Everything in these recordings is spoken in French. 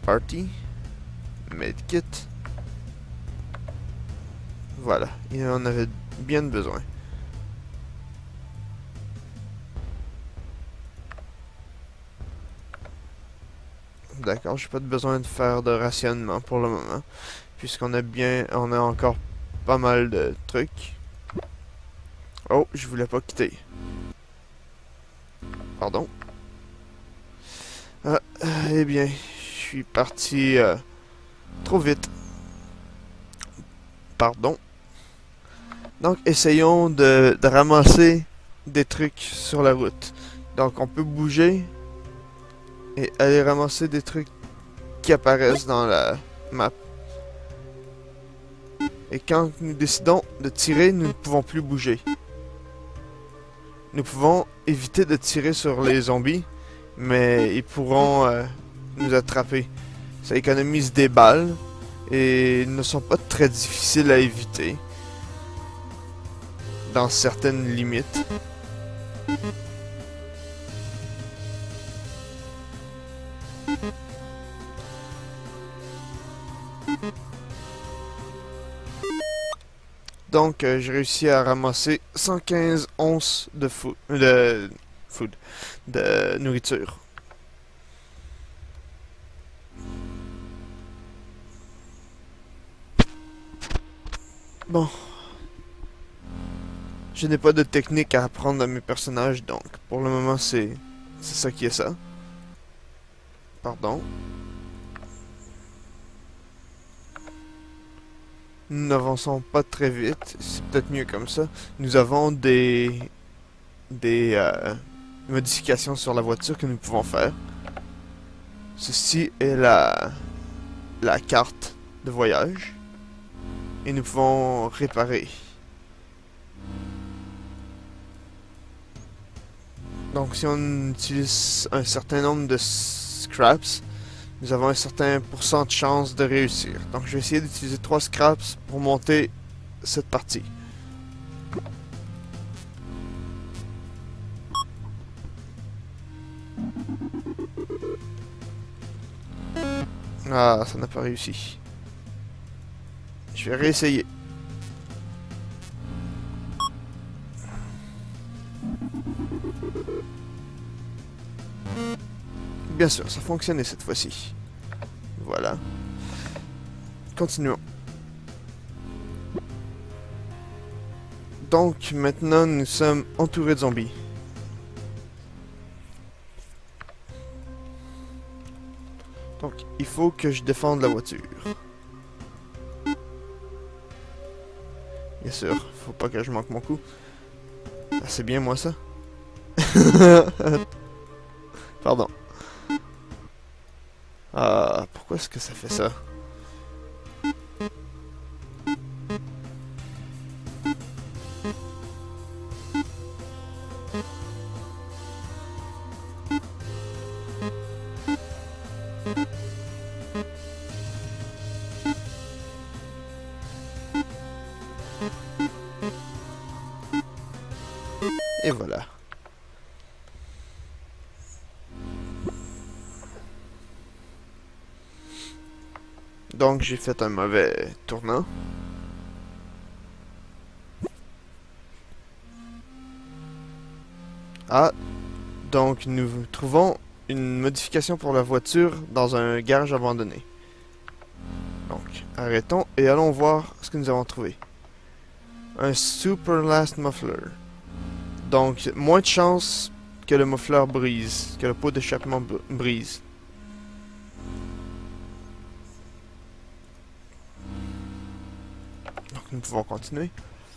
party. Medkit. Voilà, il en avait bien besoin. D'accord, j'ai pas de besoin de faire de rationnement pour le moment. Puisqu'on on a encore pas mal de trucs. Oh, je voulais pas quitter. Pardon. Eh bien, je suis parti trop vite. Pardon. Donc, essayons de ramasser des trucs sur la route. Donc, on peut bouger et aller ramasser des trucs qui apparaissent dans la map. Et quand nous décidons de tirer, nous ne pouvons plus bouger. Nous pouvons éviter de tirer sur les zombies, mais ils pourront nous attraper. Ça économise des balles et ils ne sont pas très difficiles à éviter dans certaines limites. Donc, j'ai réussi à ramasser 115 onces de de nourriture. Bon. Je n'ai pas de technique à apprendre à mes personnages, donc pour le moment, c'est ça qui est ça. Pardon. Nous n'avançons pas très vite, c'est peut-être mieux comme ça. Nous avons des modifications sur la voiture que nous pouvons faire. Ceci est la carte de voyage. Et nous pouvons réparer. Donc si on utilise un certain nombre de scraps, nous avons un certain pourcent de chance de réussir. Donc je vais essayer d'utiliser 3 scraps pour monter cette partie. Ah, ça n'a pas réussi. Je vais réessayer. Bien sûr, ça fonctionnait cette fois-ci. Voilà. Continuons. Donc, maintenant, nous sommes entourés de zombies. Donc, il faut que je défende la voiture. Bien sûr, faut pas que je manque mon coup. Ah, c'est bien moi ça. Pardon. Ah, pourquoi est-ce que ça fait ça? Et voilà. Donc j'ai fait un mauvais tournant. Ah, donc nous trouvons une modification pour la voiture dans un garage abandonné. Donc arrêtons et allons voir ce que nous avons trouvé. Un Super Last Muffler. Donc moins de chance que le muffler brise, que le pot d'échappement brise. Donc nous pouvons continuer.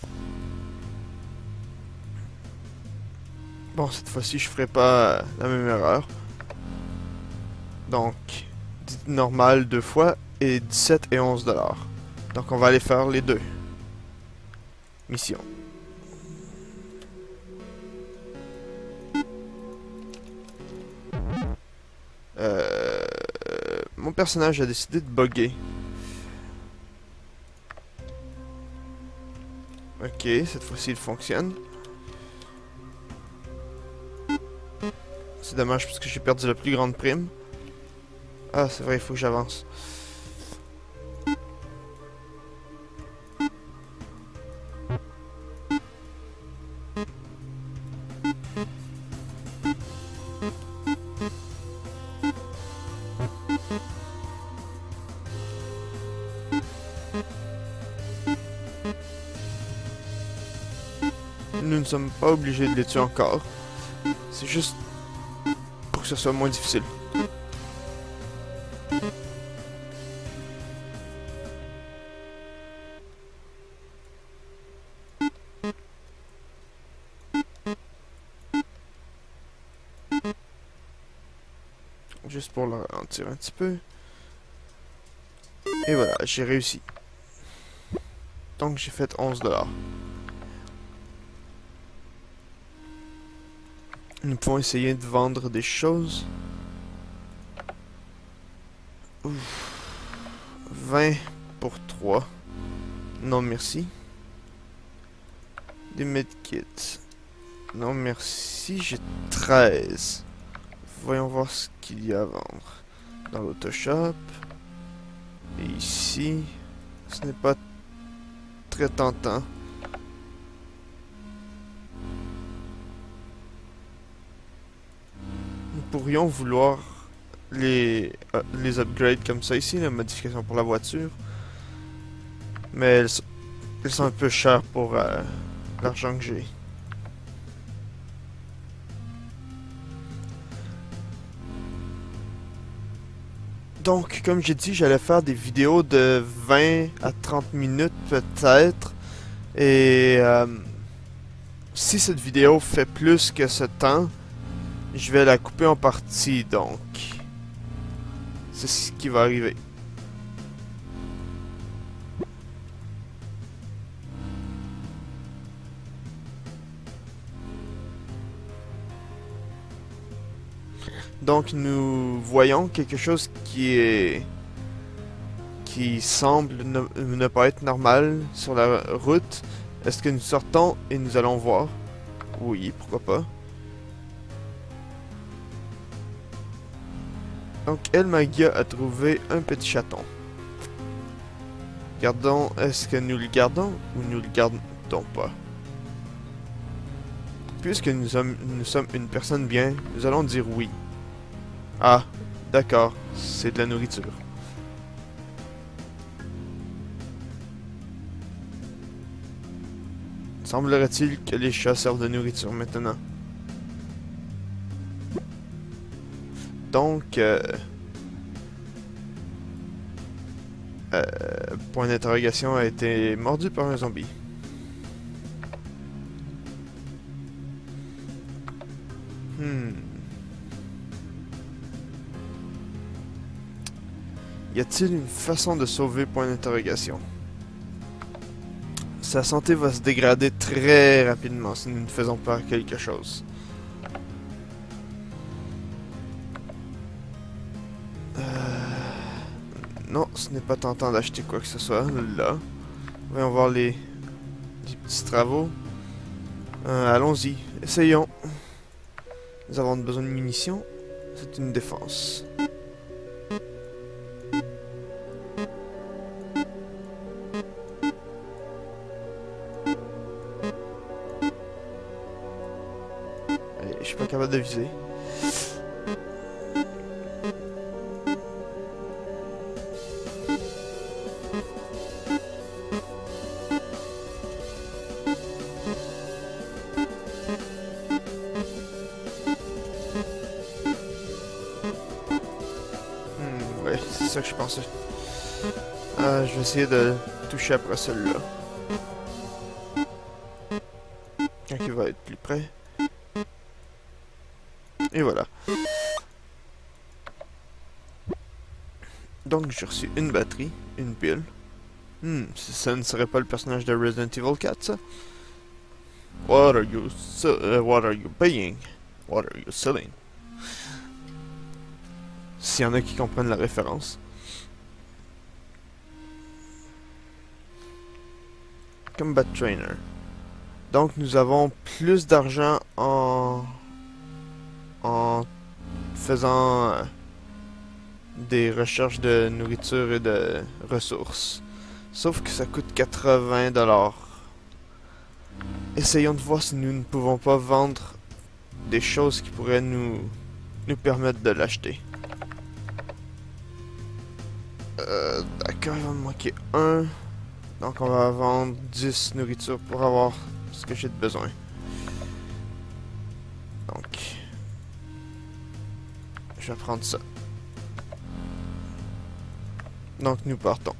Bon, cette fois-ci, je ferai pas la même erreur. Donc, normal 2 fois et 17 et 11 $. Donc, on va aller faire les deux missions. Mon personnage a décidé de bugger. Ok, cette fois-ci, il fonctionne. C'est dommage parce que j'ai perdu la plus grande prime. Ah, c'est vrai, il faut que j'avance. Nous ne sommes pas obligés de les tuer encore. C'est juste pour que ce soit moins difficile. Juste pour le ralentir un petit peu. Et voilà, j'ai réussi. Donc j'ai fait 11 $. Nous pouvons essayer de vendre des choses. Ouf. 20 pour 3. Non merci. Des medkits. Non merci, j'ai 13. Voyons voir ce qu'il y a à vendre. Dans l'autoshop. Et ici, ce n'est pas très tentant. Nous pourrions vouloir les upgrades comme ça ici, la modification pour la voiture. Mais elles sont un peu chères pour l'argent que j'ai. Donc, comme j'ai dit, j'allais faire des vidéos de 20 à 30 minutes peut-être. Et si cette vidéo fait plus que ce temps, je vais la couper en partie, donc. C'est ce qui va arriver. Donc nous voyons quelque chose qui semble ne pas être normal sur la route. Est-ce que nous sortons et nous allons voir? Oui, pourquoi pas. Donc El Magia a trouvé un petit chaton. Gardons, est-ce que nous le gardons ou nous le gardons pas? Puisque nous sommes une personne bien, nous allons dire oui. Ah, d'accord, c'est de la nourriture. Semblerait-il que les chats servent de nourriture maintenant. Donc, point d'interrogation a été mordu par un zombie. Y a-t-il une façon de sauver point d'interrogation? Sa santé va se dégrader très rapidement si nous ne faisons pas quelque chose. Non, ce n'est pas tentant d'acheter quoi que ce soit, là. Voyons voir les petits travaux. Allons-y, essayons. Nous avons besoin de munitions. C'est une défense. Allez, je suis pas capable de viser. Ouais, c'est ça que je pensais. Je vais essayer de toucher après celui-là. Quand il va être plus près. Et voilà. Donc j'ai reçu une batterie, une pile. Ça ne serait pas le personnage de Resident Evil 4, ça? What are you paying? What are you selling? S'il y en a qui comprennent la référence. Combat Trainer. Donc nous avons plus d'argent en faisant des recherches de nourriture et de ressources. Sauf que ça coûte 80$. Essayons de voir si nous ne pouvons pas vendre des choses qui pourraient nous permettre de l'acheter. D'accord, il va me manquer un. Donc on va vendre 10 nourritures pour avoir ce que j'ai de besoin. Donc, je vais prendre ça. Donc nous partons.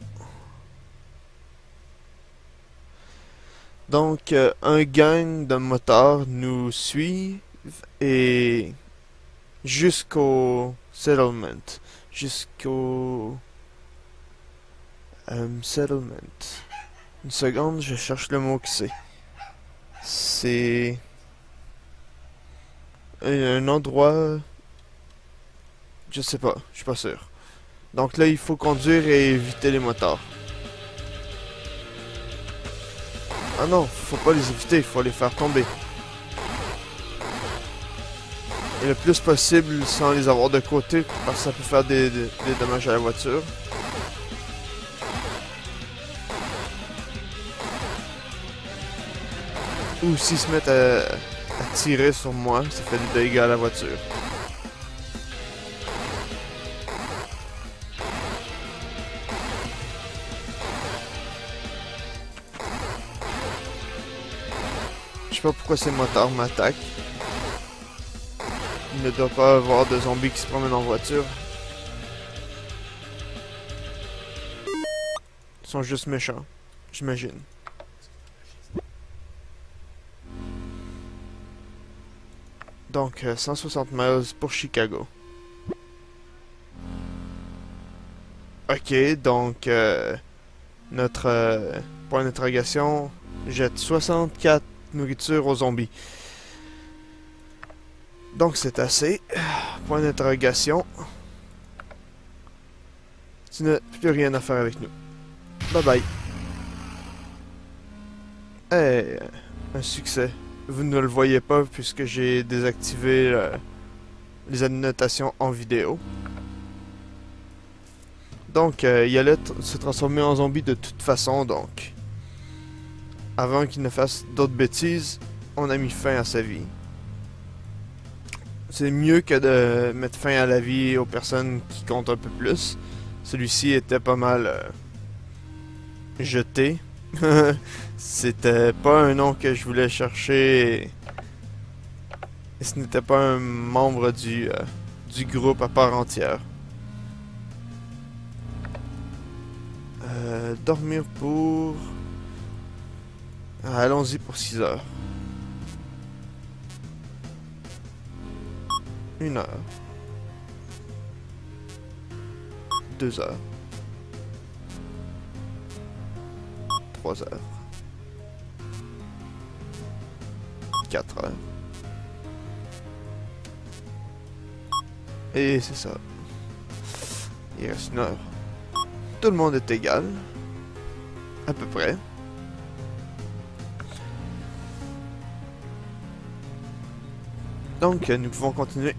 Donc un gang de motards nous suit et jusqu'au settlement. Jusqu'au settlement. Une seconde, je cherche le mot que c'est. C'est un endroit. Je sais pas, je suis pas sûr. Donc là, il faut conduire et éviter les motards. Ah non, faut pas les éviter, il faut les faire tomber. Et le plus possible sans les avoir de côté, parce que ça peut faire des dommages à la voiture. Ou s'ils se mettent à tirer sur moi, ça fait des dégâts à la voiture. Je sais pas pourquoi ces motards m'attaquent. Il ne doit pas avoir de zombies qui se promènent en voiture. Ils sont juste méchants, j'imagine. Donc, 160 miles pour Chicago. Ok, donc, notre point d'interrogation jette 64 nourritures aux zombies. Donc, c'est assez. Point d'interrogation. Tu n'as plus rien à faire avec nous. Bye bye. Eh, un succès. Vous ne le voyez pas puisque j'ai désactivé les annotations en vidéo. Donc, il allait se transformer en zombie de toute façon, donc. Avant qu'il ne fasse d'autres bêtises, on a mis fin à sa vie. C'est mieux que de mettre fin à la vie aux personnes qui comptent un peu plus. Celui-ci était pas mal jeté. C'était pas un nom que je voulais chercher. Et ce n'était pas un membre du groupe à part entière. Dormir pour... Allons-y pour 6 heures. 1 heure. 2 heures. 3 heures. 4 heures. Et c'est ça. Il reste 1 heure. Tout le monde est égal. À peu près. Donc, nous pouvons continuer.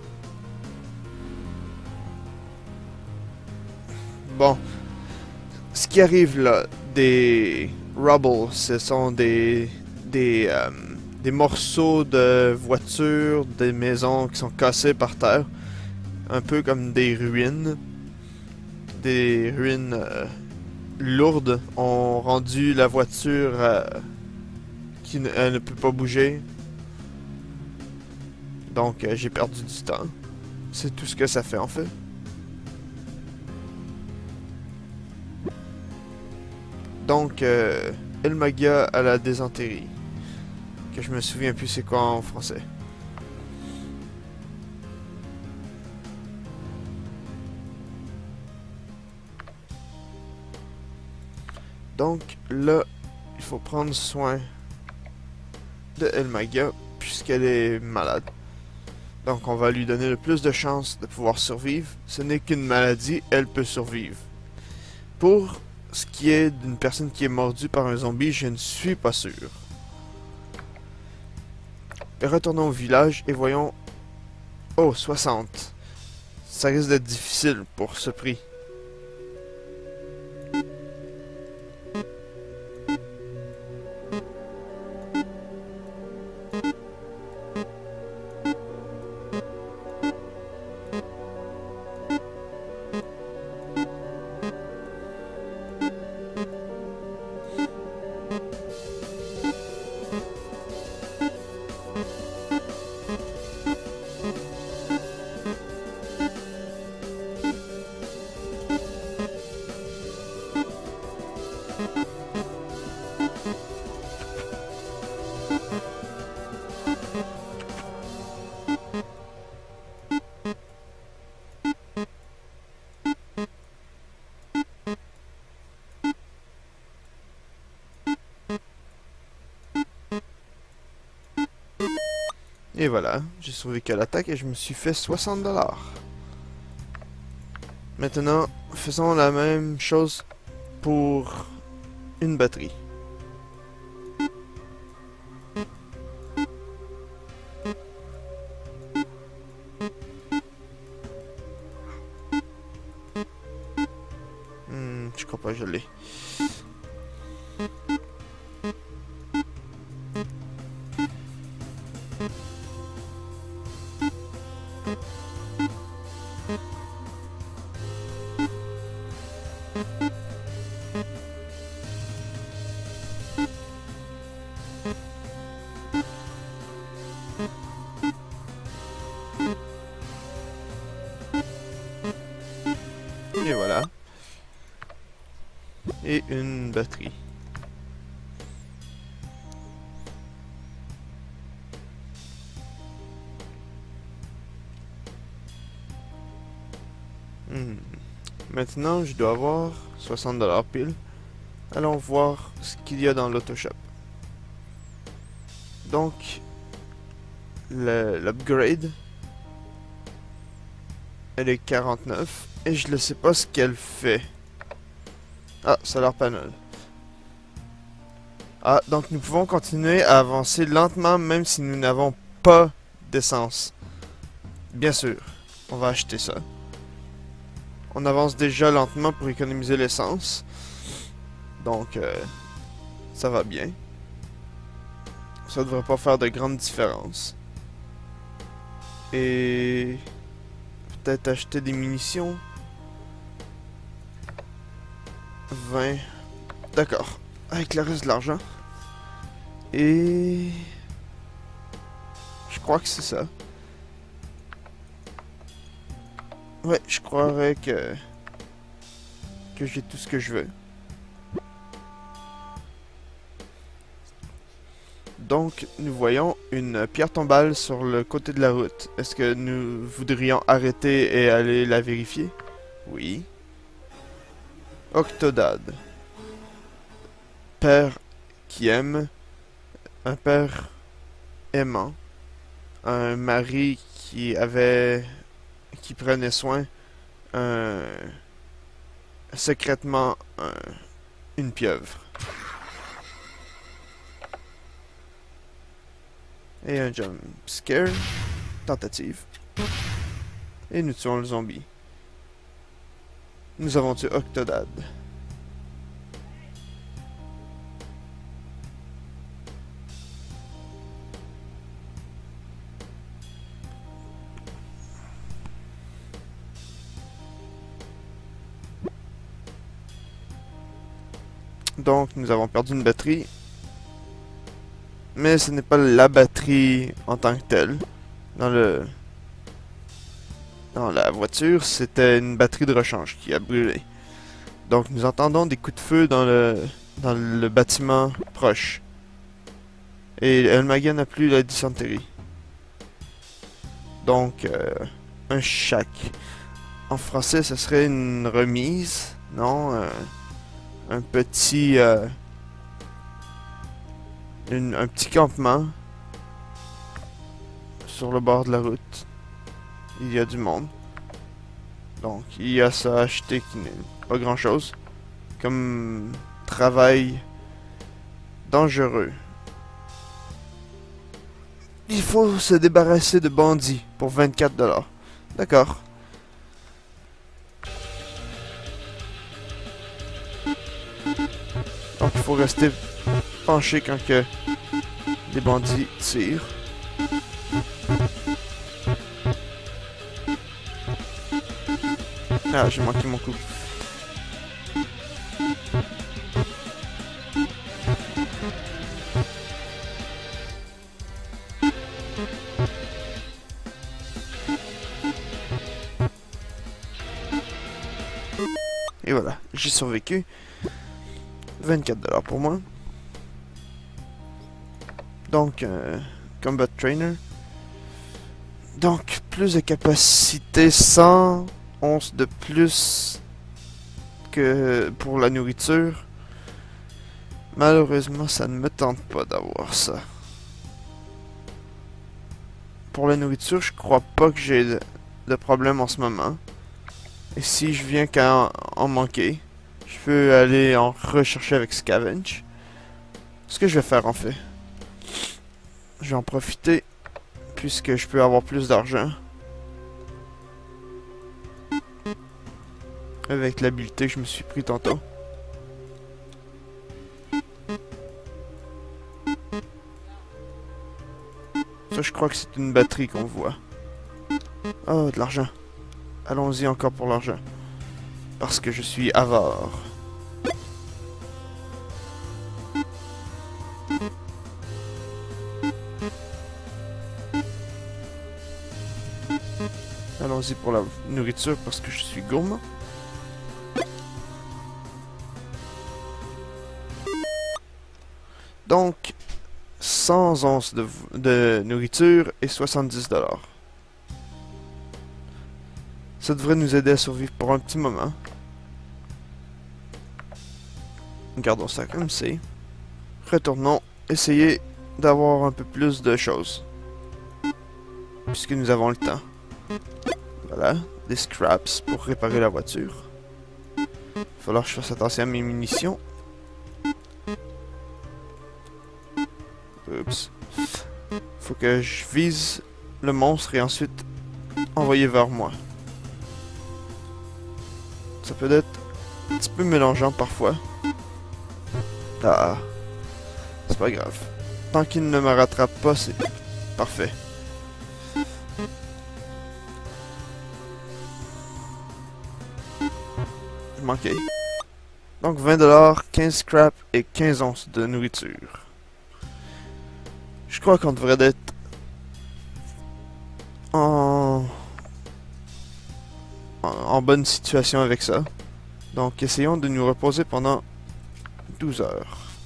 Bon. Ce qui arrive là, des rubble, ce sont des morceaux de voitures, des maisons qui sont cassées par terre. Un peu comme des ruines. Des ruines lourdes ont rendu la voiture elle ne peut pas bouger. Donc j'ai perdu du temps. C'est tout ce que ça fait en fait. Donc El Magia à la désenterie. Que je me souviens plus c'est quoi en français. Donc là, il faut prendre soin de El Magia puisqu'elle est malade. Donc on va lui donner le plus de chances de pouvoir survivre. Ce n'est qu'une maladie, elle peut survivre. Pour ce qui est d'une personne qui est mordue par un zombie, je ne suis pas sûr. Retournons au village et voyons... Oh, 60. ça risque d'être difficile pour ce prix. Et voilà, j'ai survécu à l'attaque et je me suis fait 60 $. Maintenant, faisons la même chose pour une batterie. Je crois pas que je l'ai. Et voilà. Et une batterie. Maintenant, je dois avoir 60 $ pile. Allons voir ce qu'il y a dans l'autoshop. Donc, l'upgrade, elle est 49 et je ne sais pas ce qu'elle fait. Ah, solar panel. Ah, donc nous pouvons continuer à avancer lentement même si nous n'avons pas d'essence. Bien sûr, on va acheter ça. On avance déjà lentement pour économiser l'essence. Donc, ça va bien. Ça devrait pas faire de grandes différences. Et peut-être acheter des munitions. 20. D'accord. Avec le reste de l'argent. Et je crois que c'est ça. Ouais, je croirais que j'ai tout ce que je veux. Donc, nous voyons une pierre tombale sur le côté de la route. Est-ce que nous voudrions arrêter et aller la vérifier? Oui. Octodad. Père qui aime. Un père aimant. Un mari qui prenait soin. Secrètement une pieuvre. Et un jump scare. Tentative. Et nous tuons le zombie. Nous avons tué Octodad. Donc, nous avons perdu une batterie. Mais ce n'est pas la batterie en tant que telle. Dans la voiture, c'était une batterie de rechange qui a brûlé. Donc, nous entendons des coups de feu dans le bâtiment proche. Et El Maga n'a plus la dysenterie. Donc, un shack. En français, ce serait une remise. Non, un petit... un petit campement. Sur le bord de la route. Il y a du monde. Donc, il y a ça à acheter qui n'est pas grand chose. Comme travail dangereux. Il faut se débarrasser de bandits pour 24 $. D'accord. faut rester penché quand que les bandits tirent. Ah, j'ai manqué mon coup. Et voilà, j'ai survécu. 24$ pour moi. Donc, Combat Trainer. Donc, plus de capacité, 100 onces de plus que pour la nourriture. Malheureusement, ça ne me tente pas d'avoir ça. Pour la nourriture, je crois pas que j'ai de problème en ce moment. Et si je viens qu'à en manquer, je peux aller en rechercher avec Scavenge. Ce que je vais faire en fait. Je vais en profiter puisque je peux avoir plus d'argent. Avec l'habileté que je me suis pris tantôt. Ça, je crois que c'est une batterie qu'on voit. Oh, de l'argent. Allons-y encore pour l'argent. Parce que je suis avare. Allons-y pour la nourriture parce que je suis gourmand. Donc, 100 onces de nourriture et 70$. Ça devrait nous aider à survivre pour un petit moment. Gardons ça comme c'est. Retournons essayer d'avoir un peu plus de choses. Puisque nous avons le temps. Voilà, des scraps pour réparer la voiture. Il va falloir que je fasse attention à mes munitions. Oups. Faut que je vise le monstre et ensuite envoyer vers moi. Ça peut être un petit peu mélangeant parfois. Ah, c'est pas grave. Tant qu'il ne me rattrape pas, c'est parfait. Je manquais. Donc 20$, 15 scrap et 15 onces de nourriture. Je crois qu'on devrait être en bonne situation avec ça. Donc essayons de nous reposer pendant 12 heures.